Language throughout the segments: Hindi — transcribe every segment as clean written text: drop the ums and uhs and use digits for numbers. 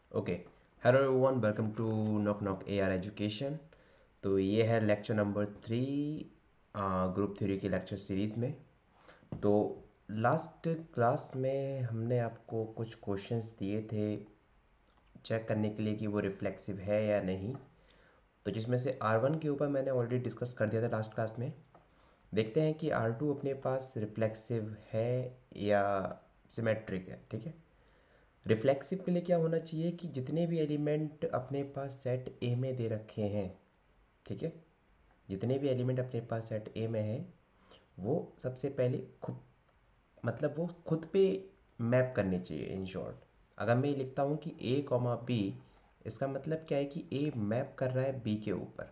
Okay. Hello everyone, welcome to knock knock AR education. तो ये है लेक्चर नंबर 3 ग्रुप थ्योरी की लेक्चर सीरीज़ में। तो लास्ट क्लास में हमने आपको कुछ क्वेश्चंस दिए थे चेक करने के लिए कि वो रिफ्लेक्सिव है या नहीं। तो जिसमें से R1 के ऊपर मैंने ऑलरेडी डिस्कस कर दिया था लास्ट क्लास में। देखते हैं कि R2 अपने पास रिफ्लेक्सिव है या सिमेट्रिक है। ठीक है। रिफ्लेक्सिव के लिए क्या होना चाहिए कि जितने भी एलिमेंट अपने पास सेट ए में दे रखे हैं, ठीक है, जितने भी एलिमेंट अपने पास सेट ए में हैं वो सबसे पहले खुद मतलब वो खुद पे मैप करने चाहिए। इन शॉर्ट, अगर मैं ये लिखता हूँ कि ए कॉमा बी, इसका मतलब क्या है कि ए मैप कर रहा है बी के ऊपर।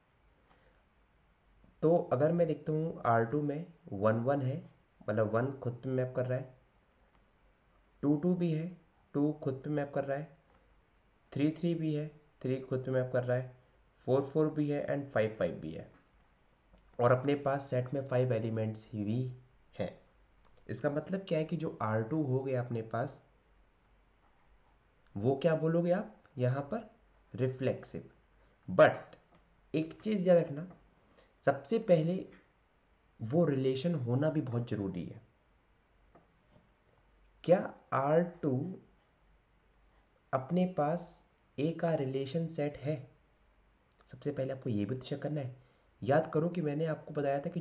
तो अगर मैं देखता हूँ R2 में 1 1 है, मतलब 1 खुद पे मैप कर रहा है, 2 2 भी है, 2 खुद पे मैप कर रहा है, 3 3 भी है, 3 खुद पे मैप कर रहा है, 4 4 भी है एंड 5 5 भी है। और अपने पास सेट में 5 एलिमेंट्स ही भी हैं। इसका मतलब क्या है कि जो R2 हो गया अपने पास, वो क्या बोलोगे आप यहाँ पर, रिफ्लेक्सिव। बट एक चीज़ याद रखना, सबसे पहले वो रिलेशन होना भी बहुत ज़रूरी है। क्या R2 अपने पास ए का रिलेशन सेट है? सबसे पहले आपको ये भी तो चेक करना है। याद करो कि मैंने आपको बताया था कि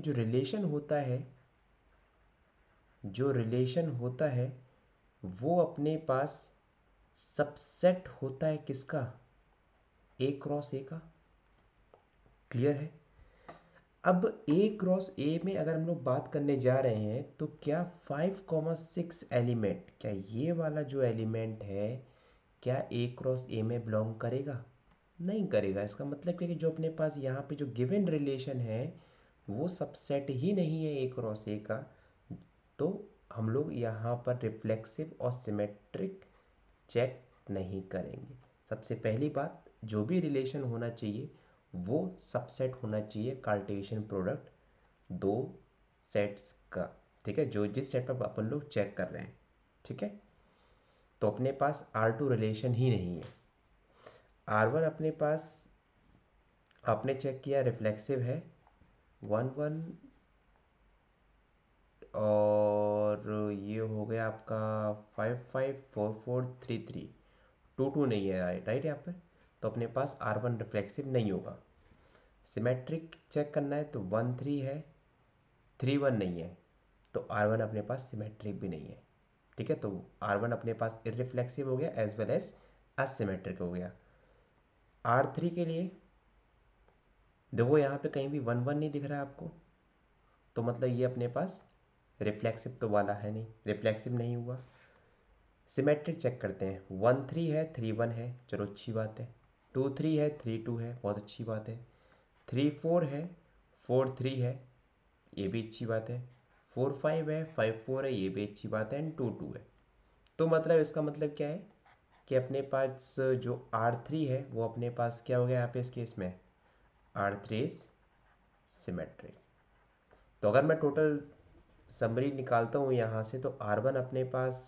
जो रिलेशन होता है वो अपने पास सबसेट होता है किसका, ए क्रॉस ए का। क्लियर है। अब ए क्रॉस ए में अगर हम लोग बात करने जा रहे हैं तो क्या 5 6 एलिमेंट, क्या ये वाला जो एलिमेंट है क्या ए क्रॉस ए में बिलोंग करेगा? नहीं करेगा। इसका मतलब क्या है कि जो अपने पास यहाँ पे जो गिवन रिलेशन है वो सबसेट ही नहीं है ए क्रॉस ए का। तो हम लोग यहाँ पर रिफ्लेक्सिव और सिमेट्रिक चेक नहीं करेंगे। सबसे पहली बात, जो भी रिलेशन होना चाहिए वो सबसेट होना चाहिए कार्टेशियन प्रोडक्ट दो सेट्स का। ठीक है, जो जिस सेट पर अपन लोग चेक कर रहे हैं। ठीक है। तो अपने पास R2 रिलेशन ही नहीं है। R1 अपने पास आपने चेक किया रिफ्लेक्सिव है, 1 1, और ये हो गया आपका 5 5 4 4 3 3, 2 2 नहीं है, राइट यहाँ पर। तो अपने पास R1 रिफ्लेक्सिव नहीं होगा। सिमेट्रिक चेक करना है तो 1 3 है, 3 1 नहीं है, तो R1 अपने पास सिमेट्रिक भी नहीं है। ठीक है। तो R1 अपने पास इररिफ्लेक्सिव हो गया एज वेल एज असिमेट्रिक हो गया। R3 के लिए देखो यहाँ पे कहीं भी 1 1 नहीं दिख रहा है आपको, तो मतलब ये अपने पास रिफ्लेक्सिव तो वाला है नहीं, रिफ्लेक्सिव नहीं हुआ। सिमेट्रिक चेक करते हैं, 1 3 है, 3 1 है, चलो अच्छी बात है। 2 3 है, 3 2 है, बहुत अच्छी बात है। 3 4 है, 4 3 है, ये भी अच्छी बात है। 4 5 है, 5 4 है, ये भी अच्छी बात है एंड 2 2 है। तो मतलब इसका मतलब क्या है कि अपने पास जो R3 है वो अपने पास क्या हो गया यहाँ पे इस केस में, R3 इज सिमेट्रिक। तो अगर मैं टोटल समरी निकालता हूँ यहाँ से तो R1 अपने पास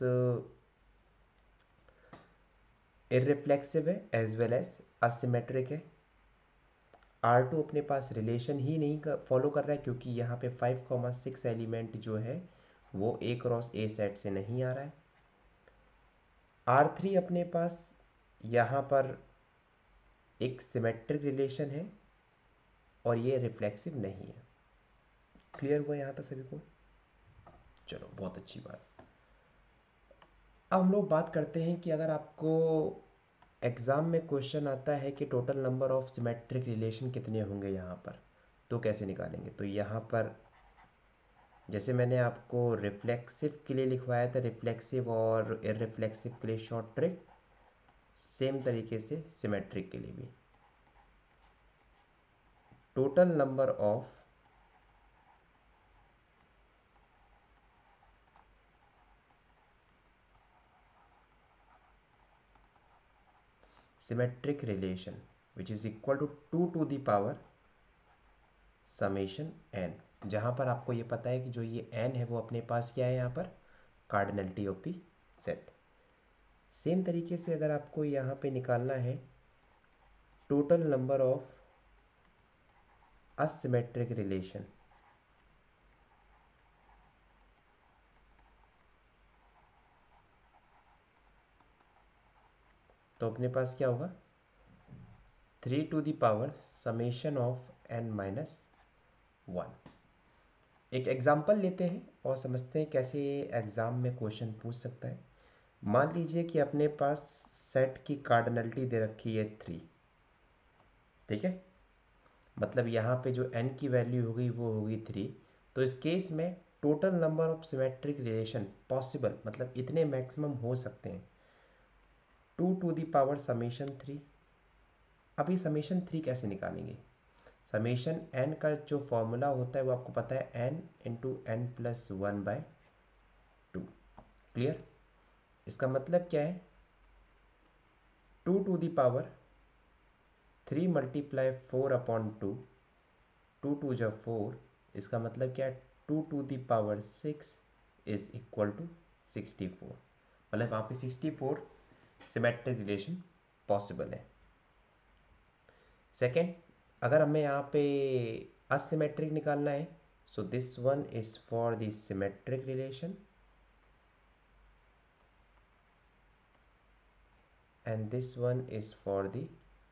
इररिफ्लेक्सिव है एज वेल एज असिमेट्रिक है। R2 अपने पास रिलेशन ही नहीं फॉलो कर रहा है क्योंकि यहाँ पे 5 6 एलिमेंट जो है वो ए क्रॉस ए सेट से नहीं आ रहा है। R3 अपने पास यहाँ पर एक सिमेट्रिक रिलेशन है और ये रिफ्लेक्सिव नहीं है। क्लियर हुआ यहाँ तक सभी को? चलो बहुत अच्छी बात। अब हम लोग बात करते हैं कि अगर आपको एग्ज़ाम में क्वेश्चन आता है कि total number of symmetric relation कितने होंगे यहाँ पर, तो कैसे निकालेंगे। तो यहाँ पर जैसे मैंने आपको रिफ्लेक्सिव के लिए लिखवाया था, रिफ्लेक्सिव और इररिफ्लेक्सिव के लिए शॉर्ट ट्रिक, सेम तरीके से सिमेट्रिक के लिए भी total number of symmetric relation which is equal to 2 to the power summation n. जहाँ पर आपको ये पता है कि जो ये एन है वो अपने पास क्या है यहाँ पर, cardinality of the set. Same तरीके से अगर आपको यहाँ पे निकालना है total number of asymmetric relation, तो अपने पास क्या होगा 3 to the power summation of n minus 1। एक एग्जाम्पल लेते हैं और समझते हैं कैसे एग्ज़ाम में क्वेश्चन पूछ सकता है। मान लीजिए कि अपने पास सेट की कार्डिनलिटी दे रखी है 3, ठीक है, मतलब यहाँ पे जो n की वैल्यू होगी वो होगी 3। तो इस केस में total number of symmetric relation possible, मतलब इतने मैक्सिमम हो सकते हैं 2 to the power समेशन 3। अभी समेशन 3 कैसे निकालेंगे? समेशन n का जो फॉर्मूला होता है वो आपको पता है n into n plus 1/2। Clear? इसका मतलब क्या है 2 to the power 3 मल्टीप्लाई 4/2, 2 2 जा 4। इसका मतलब क्या है 2 to the power 6 is equal to 64। मतलब वहाँ पे 64 सिमेट्रिक रिलेशन पॉसिबल है। सेकेंड, अगर हमें यहाँ पे असिमेट्रिक निकालना है, so this one is for the symmetric relation and this one is for the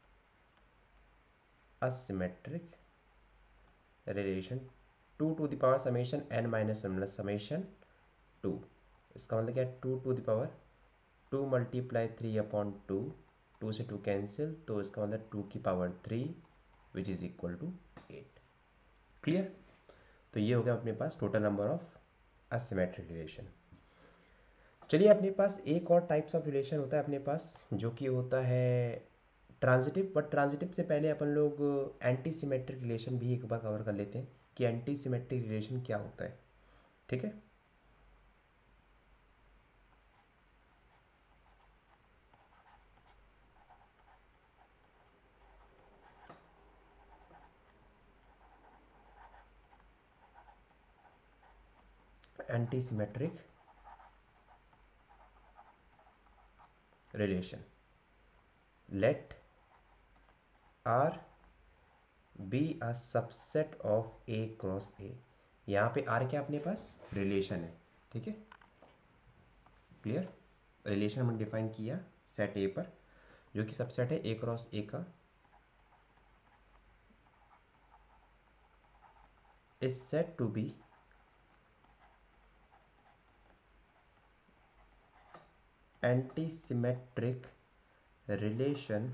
asymmetric relation. 2 to the power summation n minus 1 plus summation 2। इसका मतलब क्या है 2 to the power 2 मल्टीप्लाई 3/2, 2 से 2 कैंसिल, तो इसका मतलब 2 की power 3 which is equal to 8। Clear? तो ये हो गया अपने पास total number of asymmetric relation. चलिए अपने पास एक और टाइप्स ऑफ रिलेशन होता है अपने पास, जो कि होता है ट्रांजिटिव। बट ट्रांजिटिव से पहले अपन लोग एंटी सिमेट्रिक रिलेशन भी एक बार कवर कर लेते हैं कि एंटी सिमेट्रिक रिलेशन क्या होता है। ठीक है, anti symmetric relation, let R be a subset of A cross A. यहाँ पे आर क्या अपने पास रिलेशन है, ठीक है, क्लियर। रिलेशन हमने डिफाइन किया सेट ए पर, जो कि सबसेट है ए क्रॉस ए का, is set to be anti symmetric relation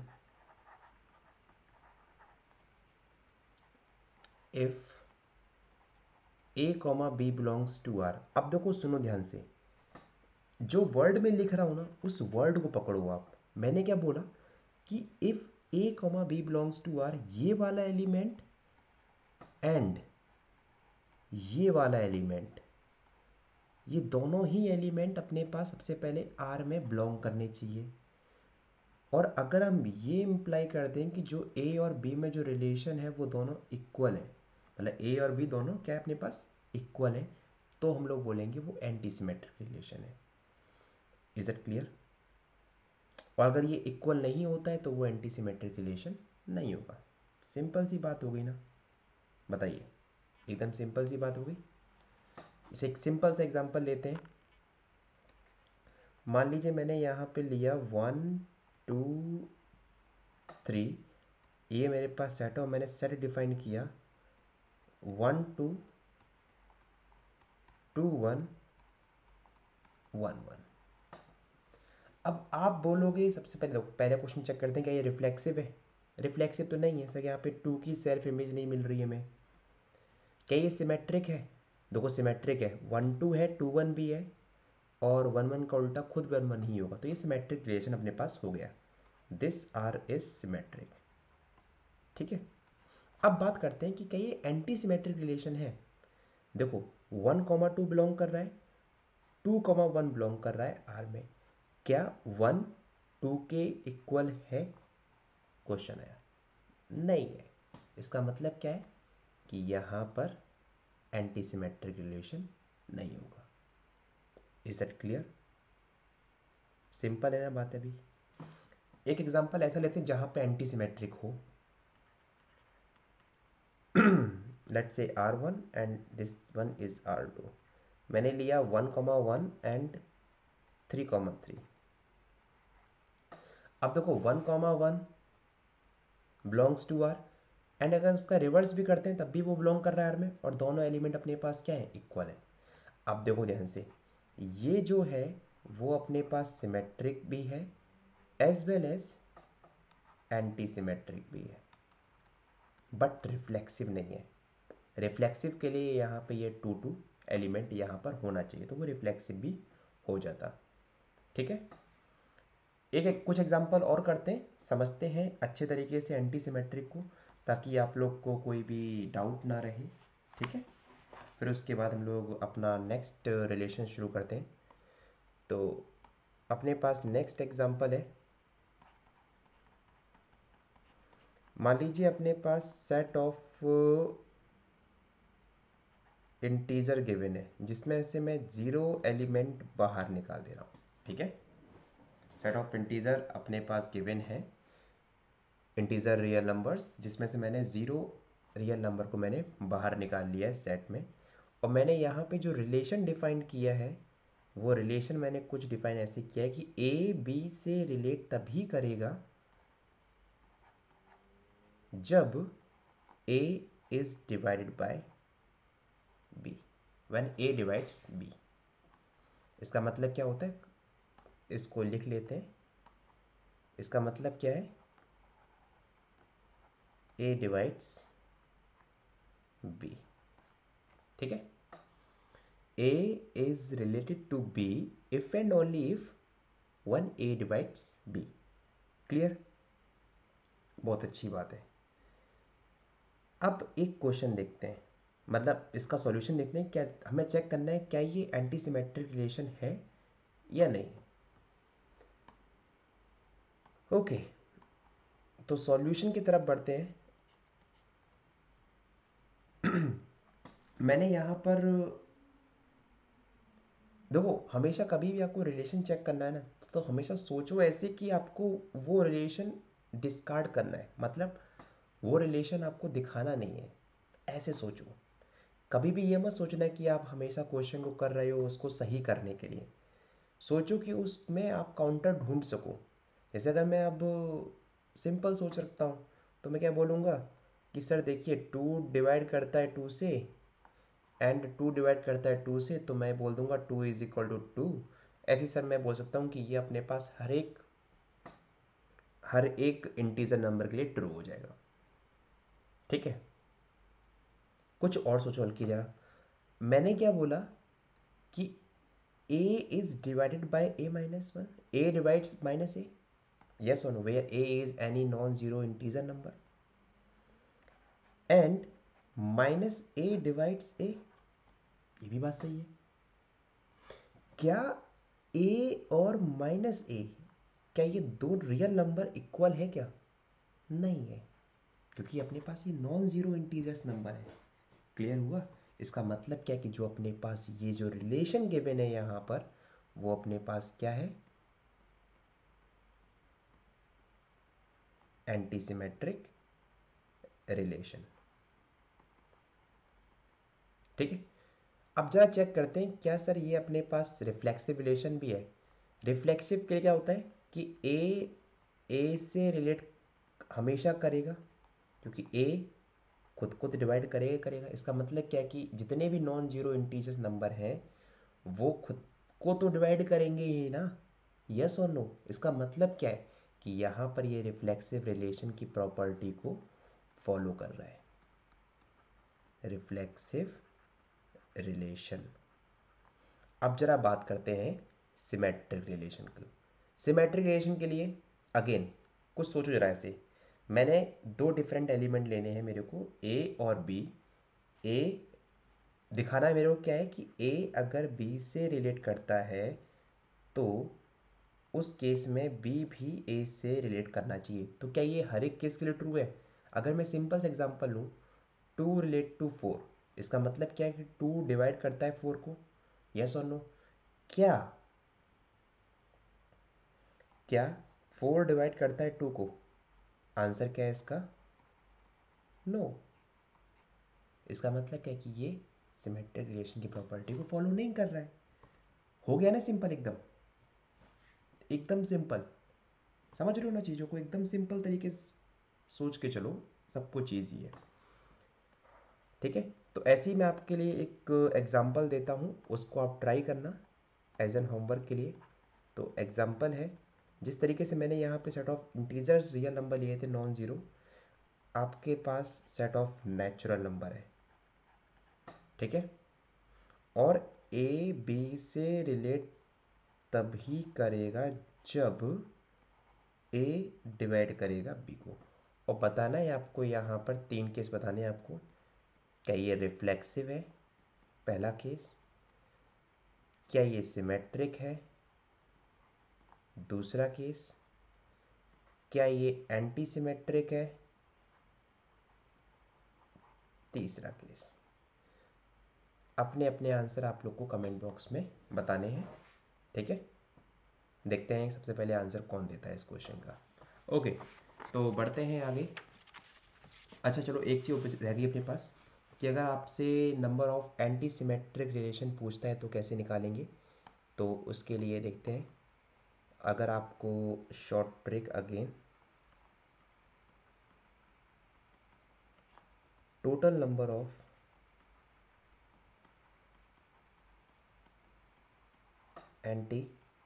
if A comma B belongs to R. अब देखो सुनो ध्यान से, जो वर्ड में लिख रहा हूँ ना उस वर्ड को पकड़ो आप। मैंने क्या बोला कि if A comma B belongs to R, ये वाला एलिमेंट एंड ये वाला एलिमेंट, ये दोनों ही एलिमेंट अपने पास सबसे पहले आर में बिलोंग करने चाहिए। और अगर हम ये इम्प्लाई कर दें कि जो ए और बी में जो रिलेशन है वो दोनों इक्वल है, मतलब ए और बी दोनों क्या है अपने पास इक्वल है, तो हम लोग बोलेंगे वो एंटी सिमेट्रिक रिलेशन है। Is it clear? और अगर ये इक्वल नहीं होता है तो वो एंटी सिमेट्रिक रिलेशन नहीं होगा। सिंपल सी बात हो गई ना, बताइए, एकदम सिंपल सी बात हो गई। इसे एक सिंपल सा एग्जांपल लेते हैं। मान लीजिए मैंने यहाँ पे लिया 1 2 3, ये मेरे पास सेट है और मैंने सेट डिफाइन किया 1 2 2 1 1 1। अब आप बोलोगे, सबसे पहले क्वेश्चन चेक करते हैं क्या ये रिफ्लेक्सिव है। रिफ्लेक्सिव तो नहीं है सर, यहाँ पे 2 की सेल्फ इमेज नहीं मिल रही है हमें। क्या ये सिमेट्रिक है? देखो सिमेट्रिक है, 1 2 है, 2 1 भी है, और 1 1 का उल्टा खुद 1 1 ही होगा, तो ये सिमेट्रिक रिलेशन अपने पास हो गया। This R is symmetric. ठीक है, अब बात करते हैं कि क्या ये एंटी सिमेट्रिक रिलेशन है। देखो 1 2 बिलोंग कर रहा है, 2 1 बिलोंग कर रहा है आर में, क्या 1 2 के इक्वल है? क्वेश्चन आया, नहीं है। इसका मतलब क्या है कि यहाँ पर एंटी सिमेट्रिक रिलेशन नहीं होगा। Is that clear? सिंपल है ना बात अभी। एक एग्जांपल ऐसा लेते हैं जहाँ पे एंटी सिमेट्रिक हो। Let's say R1 and this one is R2। मैंने लिया 1,1 एंड 3,3। अब देखो 1,1 बिलोंग्स टू आर, एंड अगर उसका रिवर्स भी करते हैं तब भी वो बिलोंग कर रहा है आर में, और दोनों एलिमेंट अपने पास क्या है, इक्वल है। अब देखो ध्यान से, ये जो है वो अपने पास सिमेट्रिक भी है as well as anti symmetric भी है, बट रिफ्लेक्सिव नहीं है। रिफ्लेक्सिव के लिए यहाँ पे ये टू टू एलिमेंट यहाँ पर होना चाहिए, तो वो रिफ्लेक्सिव भी हो जाता। ठीक है, एक कुछ एग्जांपल और करते हैं, समझते हैं अच्छे तरीके से एंटी सिमेट्रिक को, ताकि आप लोग को कोई भी डाउट ना रहे। ठीक है, फिर उसके बाद हम लोग अपना नेक्स्ट रिलेशन शुरू करते हैं। तो अपने पास नेक्स्ट एग्जांपल है, मान लीजिए अपने पास सेट ऑफ इंटीजर गिवन है, जिसमें से मैं जीरो एलिमेंट बाहर निकाल दे रहा हूँ। ठीक है, सेट ऑफ इंटीजर अपने पास गिवन है, इंटीजर रियल नंबर्स, जिसमें से मैंने ज़ीरो रियल नंबर को मैंने बाहर निकाल लिया है सेट में। और मैंने यहाँ पे जो रिलेशन डिफाइन किया है, वो रिलेशन मैंने कुछ डिफाइन ऐसे किया है कि ए बी से रिलेट तभी करेगा जब A is divided by B, when A divides B. इसका मतलब क्या होता है, इसको लिख लेते हैं। इसका मतलब क्या है, ए डिवाइड्स बी। ठीक है, A is related to B if and only if one A divides B। Clear, बहुत अच्छी बात है। अब एक क्वेश्चन देखते हैं, मतलब इसका सॉल्यूशन देखते हैं, क्या हमें चेक करना है क्या ये एंटी सिमेट्रिक रिलेशन है या नहीं। ओके, तो सॉल्यूशन की तरफ बढ़ते हैं। मैंने यहाँ पर देखो, हमेशा कभी भी आपको रिलेशन चेक करना है ना, तो हमेशा सोचो ऐसे कि आपको वो रिलेशन डिस्कार्ड करना है, मतलब वो रिलेशन आपको दिखाना नहीं है, ऐसे सोचो। कभी भी ये मत सोचना कि आप हमेशा क्वेश्चन को कर रहे हो उसको सही करने के लिए। सोचो कि उसमें आप काउंटर ढूंढ सको। जैसे अगर मैं अब सिंपल सोच रखता हूँ, तो मैं क्या बोलूँगा कि सर देखिए 2 डिवाइड करता है 2 से, एंड 2 डिवाइड करता है 2 से, तो मैं बोल दूंगा 2 इज इक्वल टू 2। ऐसे सर मैं बोल सकता हूँ कि ये अपने पास हर एक इंटीजर नंबर के लिए ट्रू हो जाएगा। ठीक है, कुछ और सोचो हल्की जरा। मैंने क्या बोला कि a is divided by a minus 1, a divides minus a, yes or no, where a is any non-zero integer number, and minus a divides a, ये भी बात सही है। क्या a और माइनस a, क्या ये दो रियल नंबर इक्वल है क्या, नहीं है, क्योंकि अपने पास ये नॉन जीरो इंटीजर्स नंबर है। क्लियर हुआ, इसका मतलब क्या है कि जो अपने पास ये जो रिलेशन गिवन है यहाँ पर, वो अपने पास क्या है, एंटी सिमेट्रिक रिलेशन। ठीक है, अब जरा चेक करते हैं क्या सर ये अपने पास रिफ्लेक्सिव रिलेशन भी है। रिफ्लेक्सिव के लिए क्या होता है कि ए से रिलेट हमेशा करेगा, क्योंकि ए खुद को तो डिवाइड करेगा करेगा। इसका मतलब क्या है कि जितने भी नॉन जीरो इंटीजर्स नंबर हैं वो खुद को तो डिवाइड करेंगे ही ना, यस और नो। इसका मतलब क्या है कि यहाँ पर ये रिफ्लेक्सिव रिलेशन की प्रॉपर्टी को फॉलो कर रहा है, रिफ्लेक्सिव रिलेशन। अब जरा बात करते हैं सिमेट्रिक रिलेशन की। सिमेट्रिक रिलेशन के लिए अगेन कुछ सोचो जरा ऐसे, मैंने दो डिफरेंट एलिमेंट लेने हैं मेरे को, ए और बी। ए दिखाना है मेरे को क्या है कि ए अगर बी से रिलेट करता है तो उस केस में बी भी ए से रिलेट करना चाहिए। तो क्या ये हर एक केस के लिए ट्रू है? अगर मैं सिंपल सा एग्जांपल लूँ, 2 रिलेट टू 4, इसका मतलब क्या है कि 2 डिवाइड करता है 4 को, यस और नो। क्या क्या 4 डिवाइड करता है 2 को? आंसर क्या है इसका? नो। इसका मतलब क्या है कि ये सिमेट्रिक रिलेशन की प्रॉपर्टी को फॉलो नहीं कर रहा है। हो गया ना सिंपल, एकदम एकदम सिंपल। समझ रहे हो ना चीज़ों को? एकदम सिंपल तरीके से सोच के चलो, सब कुछ ईजी है। ठीक है, तो ऐसे ही मैं आपके लिए एक एग्जांपल देता हूँ, उसको आप ट्राई करना एज एन होमवर्क के लिए। तो एग्जांपल है, जिस तरीके से मैंने यहाँ पे set of integers real number लिए थे नॉन ज़ीरो, आपके पास सेट ऑफ नेचुरल नंबर है। ठीक है, और ए बी से रिलेट तभी करेगा जब ए डिवाइड करेगा बी को। और बताना है आपको, यहाँ पर 3 केस बताने हैं आपको। क्या ये रिफ्लेक्सिव है? पहला केस। क्या ये सिमेट्रिक है? दूसरा केस। क्या ये एंटी सिमेट्रिक है? तीसरा केस। अपने अपने आंसर आप लोग को कमेंट बॉक्स में बताने हैं। ठीक है, देखते हैं सबसे पहले आंसर कौन देता है इस क्वेश्चन का। ओके, तो बढ़ते हैं आगे। अच्छा चलो, एक चीज़ रह गई अपने पास कि अगर आपसे number of anti symmetric relation पूछता है तो कैसे निकालेंगे। तो उसके लिए देखते हैं, अगर आपको short trick again, total number of anti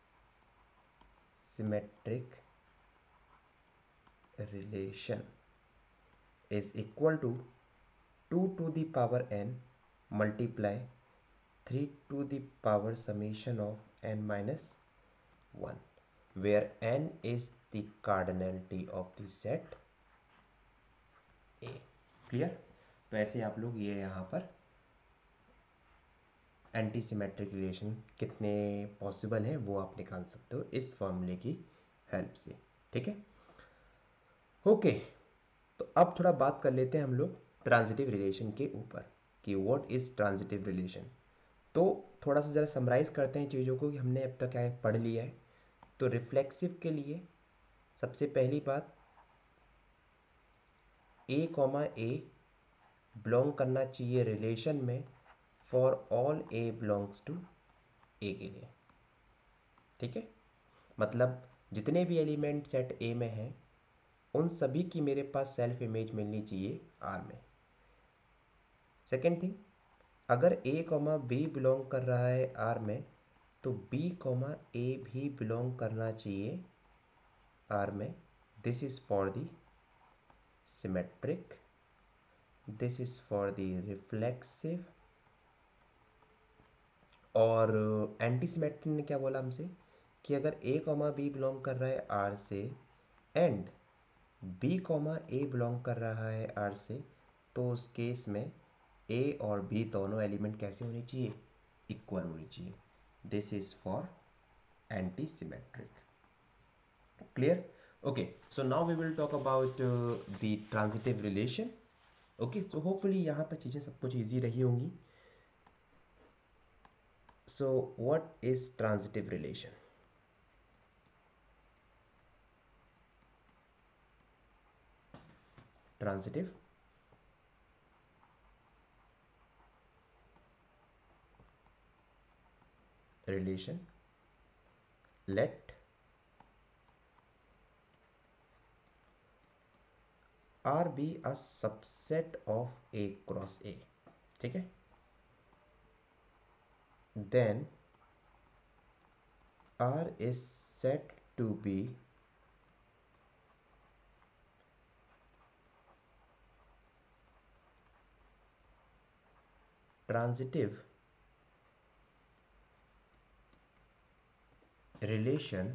symmetric relation is equal to 2 to the power n multiply 3 to the power summation of n minus 1, where n is the cardinality of the set A। Clear? तो ऐसे आप लोग ये यहाँ पर एंटी सिमेट्रिक रिलेशन कितने पॉसिबल हैं वो आप निकाल सकते हो इस फॉर्मूले की हेल्प से। ठीक है, ओके। तो अब थोड़ा बात कर लेते हैं हम लोग ट्रांजिटिव रिलेशन के ऊपर कि व्हाट इज़ ट्रांजिटिव रिलेशन। तो थोड़ा सा ज़रा समराइज़ करते हैं चीज़ों को कि हमने अब तक क्या पढ़ लिया है। तो रिफ्लेक्सिव के लिए सबसे पहली बात, ए कॉमा ए बिलोंग करना चाहिए रिलेशन में for all A belongs to A के लिए। ठीक है, मतलब जितने भी एलिमेंट सेट ए में हैं उन सभी की मेरे पास सेल्फ इमेज मिलनी चाहिए आर में। सेकेंड थिंग, अगर ए कॉमा बी बिलोंग कर रहा है आर में तो बी कॉमा ए भी बिलोंग करना चाहिए आर में। This is for the symmetric, this is for the reflexive. और एंटी सिमेट्रिक ने क्या बोला हमसे कि अगर ए कॉमा बी बिलोंग कर रहा है आर से and B comma A belong कर रहा है आर से, तो उस केस में ए और बी दोनों एलिमेंट कैसे होने चाहिए? इक्वल होनी चाहिए। This is for anti symmetric. Clear? Okay, so now we will talk about the transitive relation. Okay, so hopefully यहाँ तक चीज़ें सब कुछ ईजी रही होंगी। So what is transitive relation? Transitive relation, let R be a subset of A cross A। ठीक है, then R is said to be transitive relation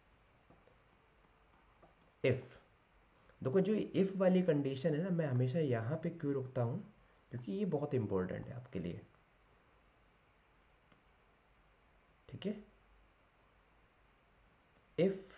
if। देखो, जो इफ वाली कंडीशन है ना, मैं हमेशा यहाँ पे क्यों रुकता हूँ, क्योंकि ये बहुत इंपॉर्टेंट है आपके लिए। ठीक है, if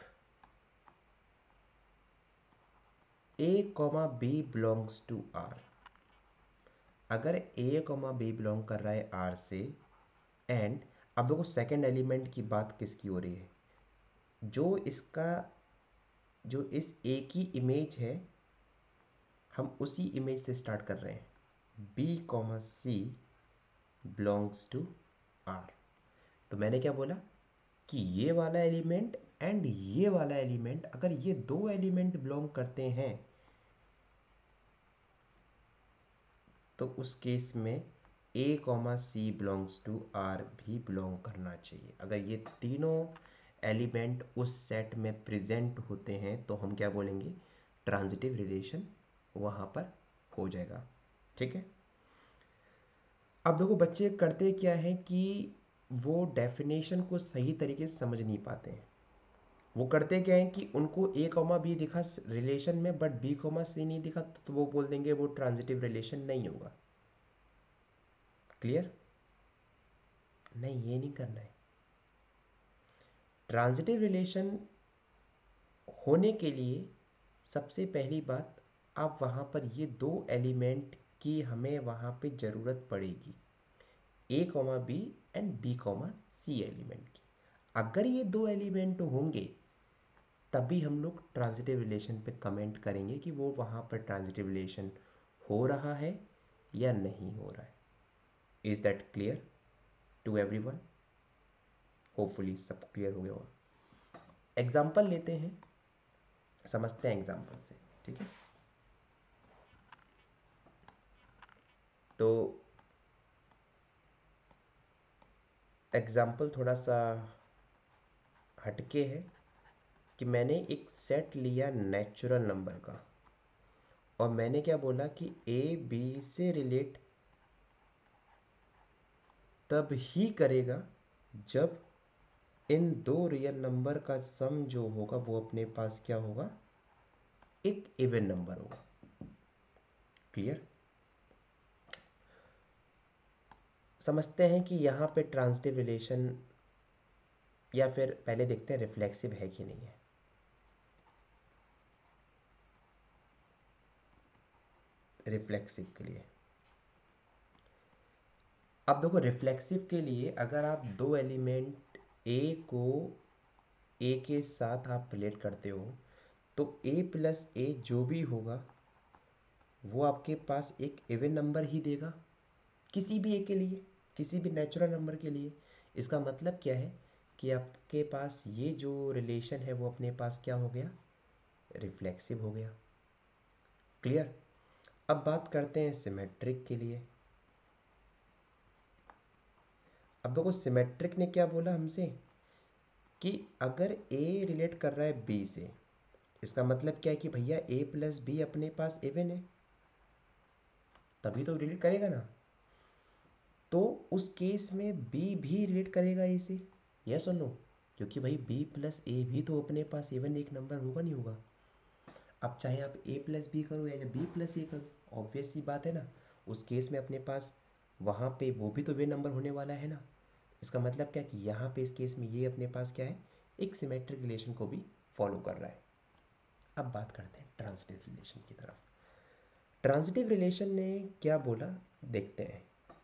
A comma B belongs to R, अगर ए कॉमा बी बिलोंग कर रहा है आर से एंड, अब देखो सेकेंड एलिमेंट की बात किसकी हो रही है? जो इसका जो इस ए की इमेज है, हम उसी इमेज से स्टार्ट कर रहे हैं। B comma C belongs to R. तो मैंने क्या बोला कि ये वाला एलिमेंट एंड ये वाला एलिमेंट, अगर ये दो एलिमेंट बिलोंग करते हैं तो उस केस में A comma C belongs to R भी बिलोंग करना चाहिए। अगर ये तीनों एलिमेंट उस सेट में प्रेजेंट होते हैं तो हम क्या बोलेंगे, ट्रांजिटिव रिलेशन वहाँ पर हो जाएगा। ठीक है। अब देखो बच्चे करते क्या है कि वो डेफिनेशन को सही तरीके से समझ नहीं पाते हैं। वो करते क्या है कि उनको ए कॉमा बी दिखा रिलेशन में, बट बी कॉमा सी नहीं दिखा, तो वो बोल देंगे वो ट्रांजिटिव रिलेशन नहीं होगा। क्लियर? नहीं, ये नहीं करना है। ट्रांजिटिव रिलेशन होने के लिए सबसे पहली बात, आप वहाँ पर ये दो एलिमेंट की हमें वहाँ पे ज़रूरत पड़ेगी, A comma B and B comma C element की। अगर ये दो एलिमेंट होंगे तभी हम लोग ट्रांजिटिव रिलेशन पे कमेंट करेंगे कि वो वहाँ पर ट्रांजिटिव रिलेशन हो रहा है या नहीं हो रहा है। Is that clear to everyone? Hopefully सब क्लियर हो गया होगा। एग्जाम्पल लेते हैं, समझते हैं एग्जाम्पल से। ठीक है। तो एग्जाम्पल थोड़ा सा हटके है कि मैंने एक सेट लिया नेचुरल नंबर का, और मैंने क्या बोला कि ए बी से रिलेट तब ही करेगा जब इन दो रियल नंबर का सम जो होगा वो अपने पास क्या होगा, एक इवन नंबर होगा। क्लियर? समझते हैं कि यहाँ पे ट्रांजिटिव रिलेशन, या फिर पहले देखते हैं रिफ्लेक्सिव है कि नहीं है। रिफ्लेक्सिव के लिए अब देखो, रिफ्लेक्सिव के लिए अगर आप दो एलिमेंट ए को ए के साथ आप रिलेट करते हो तो ए प्लस ए जो भी होगा वो आपके पास एक इवन नंबर ही देगा, किसी भी ए के लिए, किसी भी नेचुरल नंबर के लिए। इसका मतलब क्या है कि आपके पास ये जो रिलेशन है वो अपने पास क्या हो गया, रिफ्लेक्सिव हो गया। क्लियर? अब बात करते हैं सिमेट्रिक के लिए। अब देखो सिमेट्रिक ने क्या बोला हमसे कि अगर ए रिलेट कर रहा है बी से, इसका मतलब क्या है कि भैया ए प्लस बी अपने पास इवन है, तभी तो रिलेट करेगा ना। तो उस केस में बी भी रिलेट करेगा ए से, यस और नो? क्योंकि भाई बी प्लस ए भी तो अपने पास इवन एक नंबर होगा नहीं होगा। अब चाहे आप ए प्लस बी करो या बी प्लस ए करो, ऑब्वियस सी बात है ना, उस केस में अपने पास वहाँ पे वो भी तो वे नंबर होने वाला है ना। इसका मतलब क्या कि यहाँ पे इस केस में ये अपने पास क्या है, एक सिमेट्रिक रिलेशन को भी फॉलो कर रहा है। अब बात करते हैं ट्रांजिटिव रिलेशन की तरफ। ट्रांजिटिव रिलेशन ने क्या बोला, देखते हैं।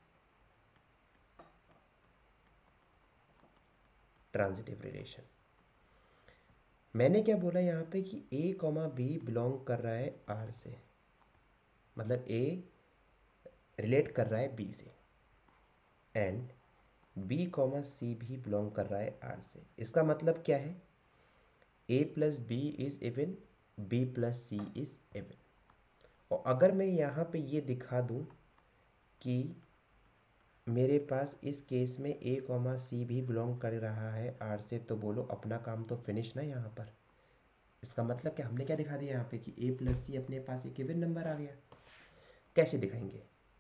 ट्रांजिटिव रिलेशन मैंने क्या बोला यहाँ पे कि ए कॉमा बी बिलोंग कर रहा है आर से, मतलब ए रिलेट कर रहा है बी से, एंड बी कॉमा सी भी बिलोंग कर रहा है आर से। इसका मतलब क्या है, A plus B is even, B plus C is even. और अगर मैं यहाँ पे ये दिखा दूँ कि मेरे पास इस केस में ए कॉमा सी भी बिलोंग कर रहा है आर से, तो बोलो अपना काम तो फिनिश ना यहाँ पर। इसका मतलब क्या, हमने क्या दिखा दिया यहाँ पे कि ए प्लस सी अपने पास एक इवन नंबर आ गया। कैसे दिखाएंगे?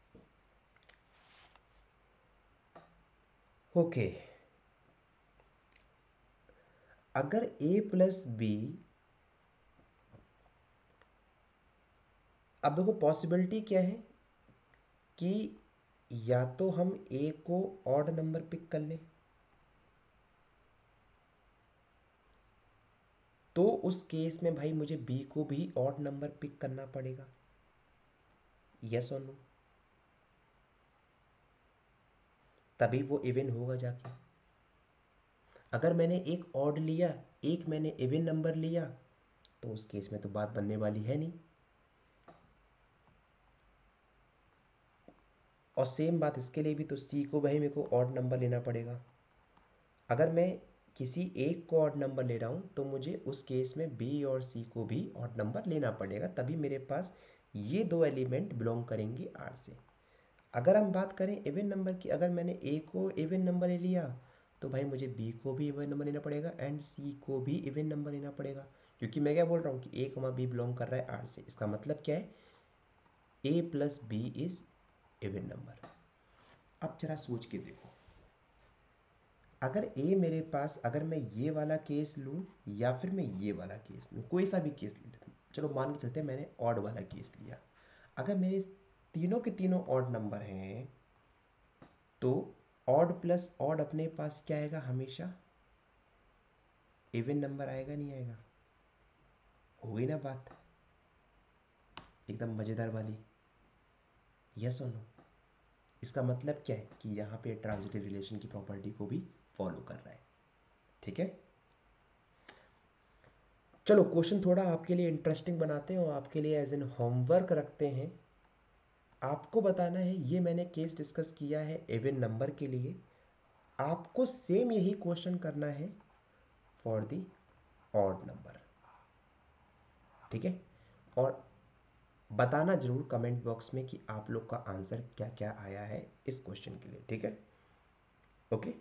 ओके, अगर ए प्लस बी, अब देखो पॉसिबिलिटी क्या है कि या तो हम ए को ऑड नंबर पिक कर लें, तो उस केस में भाई मुझे बी को भी ऑड नंबर पिक करना पड़ेगा, यस और नो? तभी वो इवन होगा जाके। अगर मैंने एक ऑड लिया, एक मैंने इवन नंबर लिया, तो उस केस में तो बात बनने वाली है नहीं। और सेम बात इसके लिए भी, तो सी को भाई मेरे को ऑड नंबर लेना पड़ेगा। अगर मैं किसी एक को ऑड नंबर ले रहा हूँ तो मुझे उस केस में बी और सी को भी ऑड नंबर लेना पड़ेगा, तभी मेरे पास ये दो एलिमेंट बिलोंग करेंगे आर से। अगर हम बात करें इवन नंबर की, अगर मैंने ए को इवन नंबर ले लिया तो भाई मुझे बी को भी इवन नंबर लेना पड़ेगा एंड सी को भी इवन नंबर लेना पड़ेगा, क्योंकि मैं क्या बोल रहा हूँ कि ए कमा बी बिलोंग कर रहा है आर से। इसका मतलब क्या है, A plus B is even number. अब जरा सोच के देखो, अगर ए मेरे पास, अगर मैं ये वाला केस लूँ या फिर मैं ये वाला केस लूँ, कोई सा भी केस ले लेता हूँ, चलो मान के चलते हैं मैंने ऑड वाला केस लिया। अगर मेरे तीनों के तीनों ऑड नंबर हैं तो ऑड प्लस ऑड अपने पास क्या आएगा, हमेशा इवन नंबर आएगा, नहीं आएगा? हो गई ना बात एकदम मज़ेदार वाली, यस और नो? इसका मतलब क्या है कि यहाँ पे ट्रांजिटिव रिलेशन की प्रॉपर्टी को भी फॉलो कर रहा है। ठीक है, चलो क्वेश्चन थोड़ा आपके लिए इंटरेस्टिंग बनाते हैं और आपके लिए एज एन होमवर्क रखते हैं। आपको बताना है, ये मैंने केस डिस्कस किया है इवन नंबर के लिए, आपको सेम यही क्वेश्चन करना है फॉर द ऑड नंबर। ठीक है, और बताना जरूर कमेंट बॉक्स में कि आप लोग का आंसर क्या क्या आया है इस क्वेश्चन के लिए। ठीक है, ओके।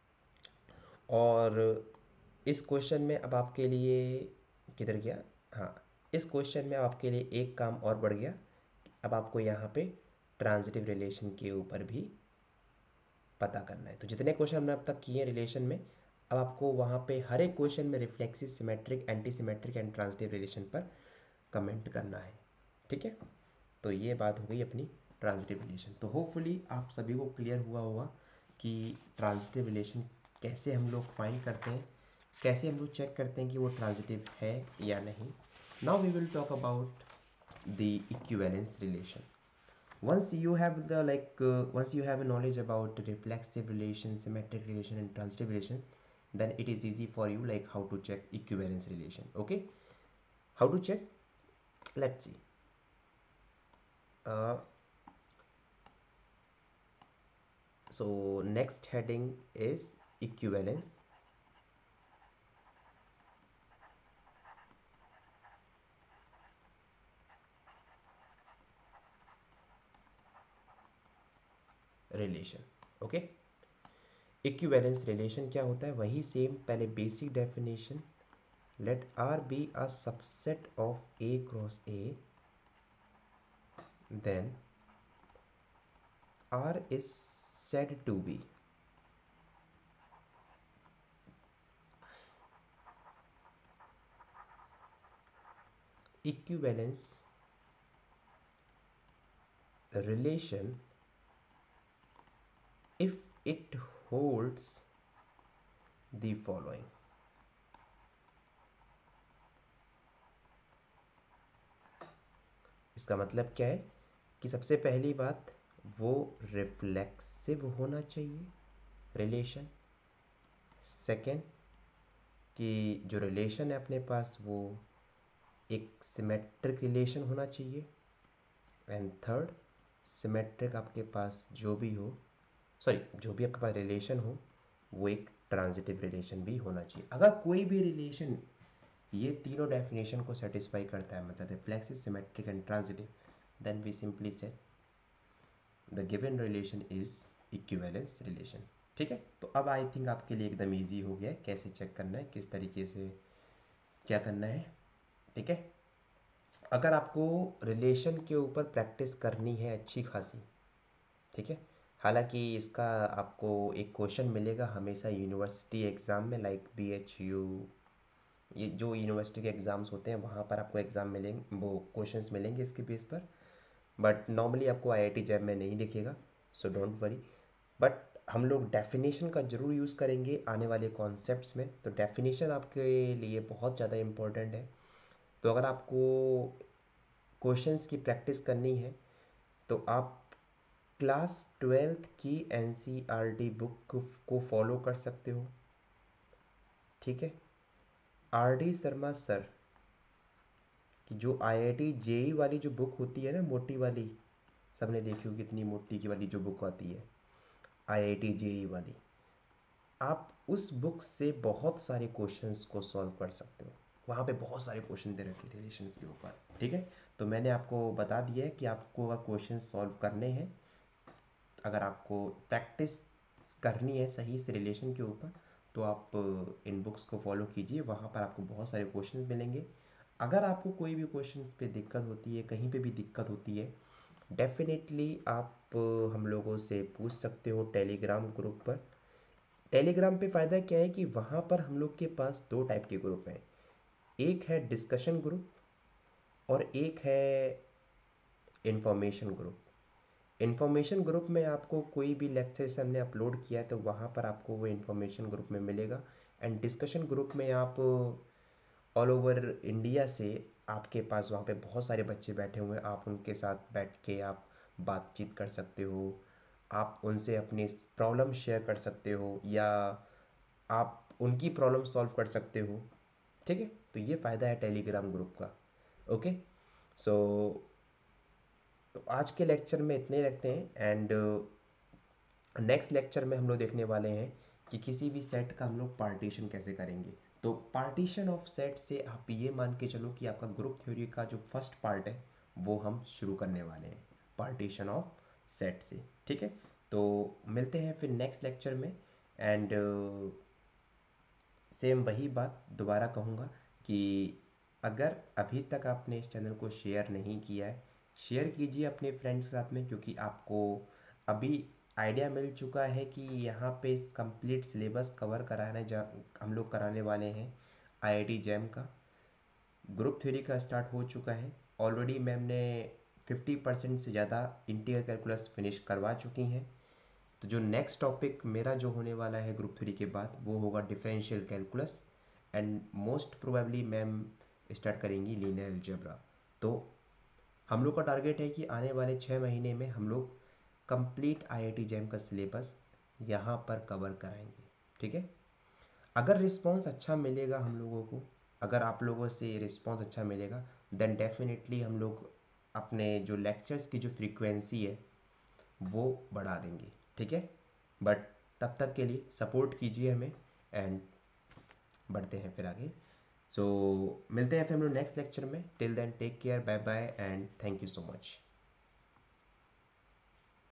और इस क्वेश्चन में अब आपके लिए, किधर गया, हाँ, इस क्वेश्चन में आपके लिए एक काम और बढ़ गया। अब आपको यहाँ पे ट्रांजिटिव रिलेशन के ऊपर भी पता करना है। तो जितने क्वेश्चन हमने अब तक किए हैं रिलेशन में, अब आपको वहाँ पे हर एक क्वेश्चन में reflexive, symmetric, anti symmetric and transitive relation पर कमेंट करना है। ठीक है, तो ये बात हो गई अपनी ट्रांजिटिव रिलेशन। तो होपफुली आप सभी को क्लियर हुआ होगा कि ट्रांजिटिव रिलेशन कैसे हम लोग फाइंड करते हैं, कैसे हम लोग चेक करते हैं कि वो ट्रांजिटिव है या नहीं। Now we will talk about the equivalence relation. Once you have the once you have a knowledge about reflexive relation, symmetric relation and transitive relation, then it is easy for you like how to check equivalence relation. Okay, how to check, let's see. uh, so next heading is equivalence relation. Okay, equivalence relation क्या होता है, वही सेम पहले basic definition. Let R be a subset of A cross A, then R is said to be equivalence relation if it holds the following. इसका मतलब क्या है कि सबसे पहली बात, वो रिफ्लेक्सिव होना चाहिए रिलेशन। सेकंड, कि जो रिलेशन है अपने पास वो एक सिमेट्रिक रिलेशन होना चाहिए। एंड थर्ड, सिमेट्रिक आपके पास जो भी हो, सॉरी, जो भी आपके पास रिलेशन हो वो एक ट्रांजिटिव रिलेशन भी होना चाहिए। अगर कोई भी रिलेशन ये तीनों डेफिनेशन को सेटिस्फाई करता है, मतलब reflexive, symmetric and transitive, then we simply say the given relation is equivalence relation. ठीक है, तो अब आई थिंक आपके लिए एकदम इजी हो गया है कैसे चेक करना है, किस तरीके से क्या करना है। ठीक है, अगर आपको रिलेशन के ऊपर प्रैक्टिस करनी है अच्छी खासी, ठीक है, हालांकि इसका आपको एक क्वेश्चन मिलेगा हमेशा यूनिवर्सिटी एग्ज़ाम में, लाइक BHU, ये जो यूनिवर्सिटी के एग्ज़ाम्स होते हैं वहाँ पर आपको एग्ज़ाम मिलेंगे, वो क्वेश्चंस मिलेंगे इसके बेस पर। बट नॉर्मली आपको IIT जैब में नहीं दिखेगा, सो डोंट वरी। बट हम लोग डेफिनेशन का ज़रूर यूज़ करेंगे आने वाले कॉन्सेप्ट्स में, तो डेफिनेशन आपके लिए बहुत ज़्यादा इम्पोर्टेंट है। तो अगर आपको क्वेश्चंस की प्रैक्टिस करनी है तो आप क्लास 12th की NCERT बुक को फॉलो कर सकते हो। ठीक है। आर डी शर्मा सर कि जो आईआईटी जेई वाली जो बुक होती है ना, मोटी वाली, सबने देखी होगी कितनी मोटी की वाली जो बुक आती है आईआईटी जेई वाली, आप उस बुक से बहुत सारे क्वेश्चंस को सॉल्व कर सकते हो। वहाँ पे बहुत सारे क्वेश्चन दे रखे रिलेशंस के ऊपर, ठीक है। तो मैंने आपको बता दिया है कि आपको अगर क्वेश्चन सॉल्व करने हैं, अगर आपको प्रैक्टिस करनी है सही से रिलेशन के ऊपर, तो आप इन बुक्स को फॉलो कीजिए। वहाँ पर आपको बहुत सारे क्वेश्चंस मिलेंगे। अगर आपको कोई भी क्वेश्चंस पे दिक्कत होती है, कहीं पे भी दिक्कत होती है, डेफिनेटली आप हम लोगों से पूछ सकते हो टेलीग्राम ग्रुप पर। टेलीग्राम पे फ़ायदा क्या है कि वहाँ पर हम लोग के पास दो टाइप के ग्रुप हैं। एक है डिस्कशन ग्रुप और एक है इंफॉर्मेशन ग्रुप। इंफॉर्मेशन ग्रुप में आपको कोई भी लेक्चर से हमने अपलोड किया है तो वहाँ पर आपको वो इंफॉर्मेशन ग्रुप में मिलेगा। एंड डिस्कशन ग्रुप में आप ऑल ओवर इंडिया से, आपके पास वहाँ पे बहुत सारे बच्चे बैठे हुए हैं, आप उनके साथ बैठ के आप बातचीत कर सकते हो, आप उनसे अपनी प्रॉब्लम शेयर कर सकते हो, या आप उनकी प्रॉब्लम सॉल्व कर सकते हो, ठीक है। तो ये फ़ायदा है टेलीग्राम ग्रुप का। ओके, सो तो आज के लेक्चर में इतने ही रखते हैं। एंड नेक्स्ट लेक्चर में हम लोग देखने वाले हैं कि किसी भी सेट का हम लोग पार्टीशन कैसे करेंगे। तो पार्टीशन ऑफ सेट से आप ये मान के चलो कि आपका ग्रुप थ्योरी का जो फर्स्ट पार्ट है वो हम शुरू करने वाले हैं पार्टीशन ऑफ सेट से, ठीक है। तो मिलते हैं फिर नेक्स्ट लेक्चर में। एंड सेम वही बात दोबारा कहूँगा कि अगर अभी तक आपने इस चैनल को शेयर नहीं किया है, शेयर कीजिए अपने फ्रेंड्स के साथ में, क्योंकि आपको अभी आइडिया मिल चुका है कि यहाँ पे इस कंप्लीट सिलेबस कवर कराने जा हम लोग कराने वाले हैं। आईआईटी जैम का ग्रुप थ्योरी का स्टार्ट हो चुका है ऑलरेडी। मैम ने 50% से ज़्यादा इंटीग्रल कैलकुलस फिनिश करवा चुकी हैं। तो जो नेक्स्ट टॉपिक मेरा जो होने वाला है ग्रुप थ्री के बाद वो होगा differential calculus. And most probably ma'am start करेंगी लीनियर अलजेब्रा। तो हम लोग का टारगेट है कि आने वाले 6 महीने में हम लोग कंप्लीट आईआईटी जैम का सिलेबस यहाँ पर कवर कराएंगे, ठीक है। अगर रिस्पांस अच्छा मिलेगा हम लोगों को, अगर आप लोगों से रिस्पांस अच्छा मिलेगा, देन डेफिनेटली हम लोग अपने जो लेक्चर्स की जो फ्रीक्वेंसी है वो बढ़ा देंगे, ठीक है। बट तब तक के लिए सपोर्ट कीजिए हमें। एंड बढ़ते हैं फिर आगे। सो मिलते हैं फिर हम लोग नेक्स्ट लेक्चर में। Till then take care, bye bye and thank you so much.